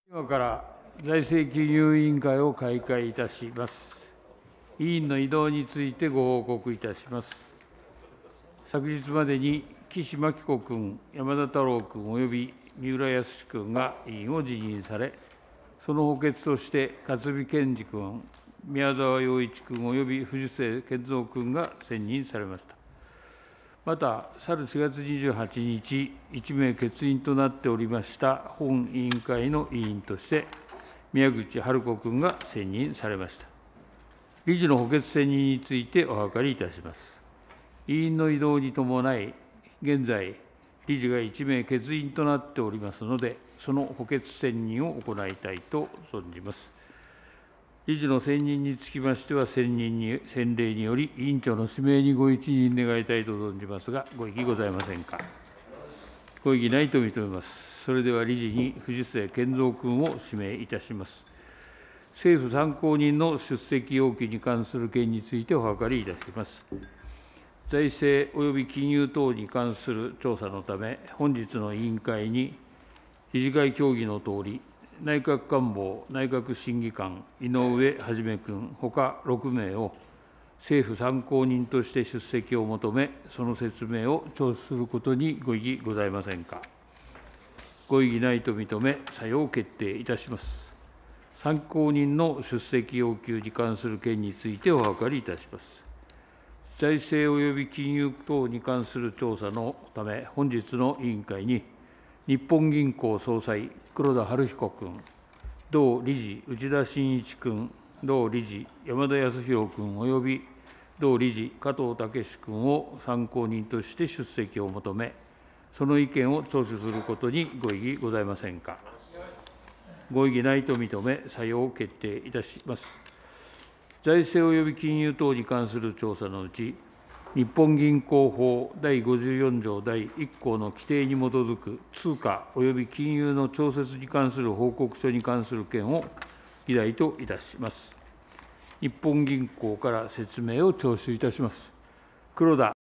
今から財政金融委員会を開会いたします。委員の異動についてご報告いたします。昨日までに岸真紀子君、山田太郎君および三浦靖君が委員を辞任され、その補欠として勝見賢治君、宮沢洋一君および藤末健三君が選任されました。また、去る4月28日、1名欠員となっておりました本委員会の委員として、宮口春子君が選任されました。理事の補欠選任についてお諮りいたします。委員の異動に伴い、現在、理事が1名欠員となっておりますので、その補欠選任を行いたいと存じます。理事の選任につきましては、選例により、委員長の指名にご一任願いたいと存じますが、ご異議ございませんか。ご異議ないと認めます。それでは理事に藤末健三君を指名いたします。政府参考人の出席要求に関する件についてお諮りいたします。財政及び金融等に関する調査のため、本日の委員会に、理事会協議のとおり、内閣官房内閣審議官、井上元君ほか6名を政府参考人として出席を求め、その説明を聴取することにご異議ございませんか。ご異議ないと認め、さよう決定いたします。参考人の出席要求に関する件についてお諮りいたします。財政及び金融等に関する調査のため、本日の委員会に、日本銀行総裁、黒田東彦君、同理事、内田眞一君、同理事、山田康弘君および同理事、加藤武君を参考人として出席を求め、その意見を聴取することにご異議ございませんか。ご異議ないと認め、さよう決定いたします。財政及び金融等に関する調査のうち、日本銀行法第54条第1項の規定に基づく通貨及び金融の調節に関する報告書に関する件を議題といたします。日本銀行から説明を聴取いたします。黒田